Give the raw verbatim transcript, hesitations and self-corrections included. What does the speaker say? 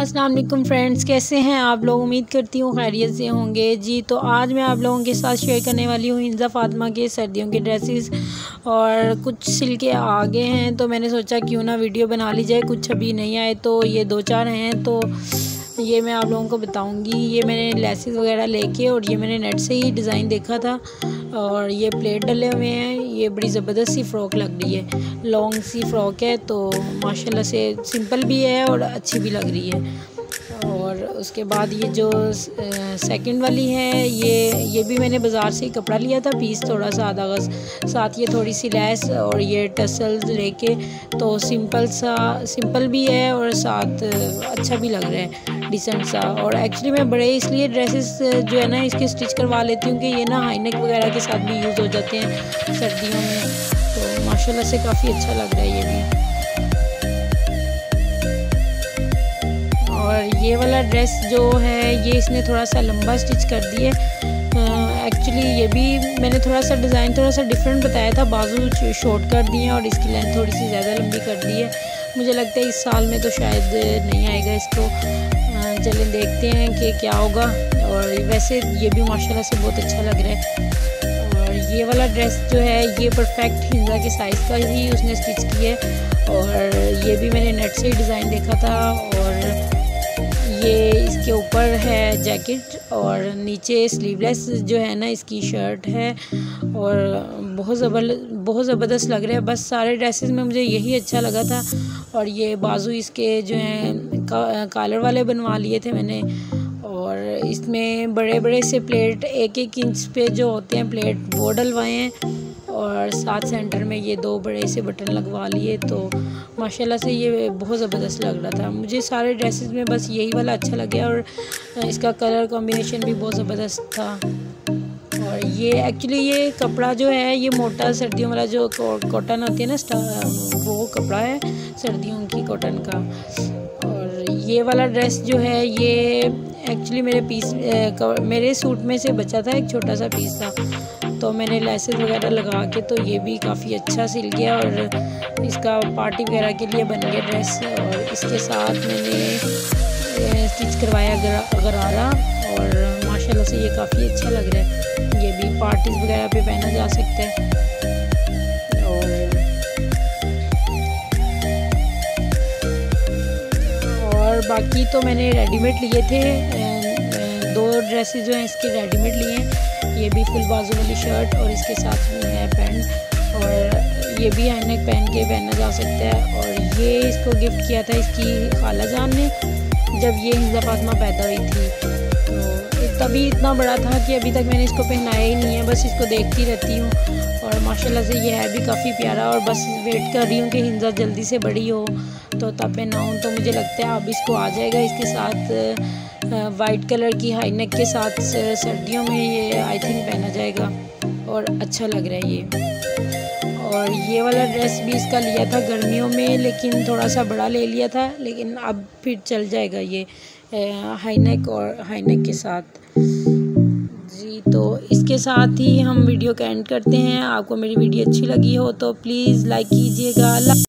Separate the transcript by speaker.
Speaker 1: अस्सलाम वालेकुम फ्रेंड्स, कैसे हैं आप लोग। उम्मीद करती हूँ खैरियत से होंगे जी। तो आज मैं आप लोगों के साथ शेयर करने वाली हूँ हिंजा फातिमा के सर्दियों के ड्रेसेस, और कुछ सिल के आ गए हैं तो मैंने सोचा क्यों ना वीडियो बना ली जाए। कुछ अभी नहीं आए तो ये दो चार हैं तो ये मैं आप लोगों को बताऊंगी। ये मैंने लेसेस वगैरह लेके और ये मैंने नेट से ही डिज़ाइन देखा था, और ये प्लेट डले हुए हैं। ये बड़ी ज़बरदस्त सी फ़्रॉक लग रही है, लॉन्ग सी फ़्रॉक है तो माशाल्लाह से सिंपल भी है और अच्छी भी लग रही है। और उसके बाद ये जो सेकंड वाली है, ये ये भी मैंने बाज़ार से ही कपड़ा लिया था, पीस थोड़ा सा आधा गज़, साथ ये थोड़ी सी लेस और ये टसल्स लेके, तो सिंपल सा सिंपल भी है और साथ अच्छा भी लग रहा है, डिसेंट सा। और एक्चुअली मैं बड़े इसलिए ड्रेसेस जो है ना इसके स्टिच करवा लेती हूँ कि ये ना हाई नेक वगैरह के साथ भी यूज़ हो जाते हैं सर्दियों में, तो माशाल्लाह से काफ़ी अच्छा लग रहा है ये भी। और ये वाला ड्रेस जो है ये इसने थोड़ा सा लंबा स्टिच कर दिए। एक्चुअली ये भी मैंने थोड़ा सा डिज़ाइन थोड़ा सा डिफरेंट बताया था, बाजू शॉर्ट कर दिए और इसकी लेंथ थोड़ी सी ज़्यादा लंबी कर दी है। मुझे लगता है इस साल में तो शायद नहीं आएगा इसको, चलें देखते हैं कि क्या होगा। और वैसे ये भी माशाल्लाह से बहुत अच्छा लग रहा है। और ये वाला ड्रेस जो है ये परफेक्ट हिंजा के साइज़ का ही उसने स्टिच किया है, और ये भी मैंने नेट से ही डिज़ाइन देखा था। और ये इसके ऊपर है जैकेट और नीचे स्लीवलेस जो है ना इसकी शर्ट है, और बहुत ज़बर बहुत ज़बरदस्त लग रहा है। बस सारे ड्रेसेस में मुझे यही अच्छा लगा था। और ये बाजू इसके जो हैं का, कॉलर वाले बनवा लिए थे मैंने, और इसमें बड़े बड़े से प्लेट एक एक इंच पे जो होते हैं प्लेट वो डलवाए हैं, और साथ सेंटर में ये दो बड़े से बटन लगवा लिए। तो माशाल्लाह से ये बहुत ज़बरदस्त लग रहा था। मुझे सारे ड्रेसेस में बस यही वाला अच्छा लगा, और इसका कलर कॉम्बिनेशन भी बहुत ज़बरदस्त था। और ये एक्चुअली ये कपड़ा जो है ये मोटा सर्दियों वाला जो कॉटन होती है ना, वो कपड़ा है सर्दियों की कॉटन का। और ये वाला ड्रेस जो है ये एक्चुअली मेरे पीस मेरे सूट में से बचा था, एक छोटा सा पीस था, तो मैंने लेसेस वगैरह लगा के तो ये भी काफ़ी अच्छा सिल गया, और इसका पार्टी वगैरह के लिए बन गया ड्रेस। और इसके साथ मैंने स्टिच करवाया गरारा, और माशाल्लाह से ये काफ़ी अच्छा लग रहा है। ये भी पार्टीज वगैरह पे पहना जा सकता है। और और बाकी तो मैंने रेडीमेड लिए थे, दो ड्रेसेस जो हैं इसके रेडीमेड लिए हैं। ये भी फुल बाजू वाली शर्ट और इसके साथ है पैंट, और ये भी हाई नेक पहन के पहना जा सकता है। और ये इसको गिफ्ट किया था इसकी खाला जान ने जब ये हिंजा फातिमा पैदा हुई थी, तो तभी इतना बड़ा था कि अभी तक मैंने इसको पहनाया ही नहीं है, बस इसको देखती रहती हूँ। और माशाल्लाह से ये है भी काफ़ी प्यारा, और बस वेट कर रही हूँ कि हिंजा जल्दी से बड़ी हो तो तब पहनाऊँ। तो मुझे लगता है अब इसको आ जाएगा इसके साथ वाइट कलर की हाई नेक के साथ सर्दियों में ये आई थिंक पहना जाएगा, और अच्छा लग रहा है ये। और ये वाला ड्रेस भी इसका लिया था गर्मियों में, लेकिन थोड़ा सा बड़ा ले लिया था, लेकिन अब फिर चल जाएगा ये हाई नेक और हाई नेक के साथ जी। तो इसके साथ ही हम वीडियो का एंड करते हैं। आपको मेरी वीडियो अच्छी लगी हो तो प्लीज़ लाइक कीजिएगा।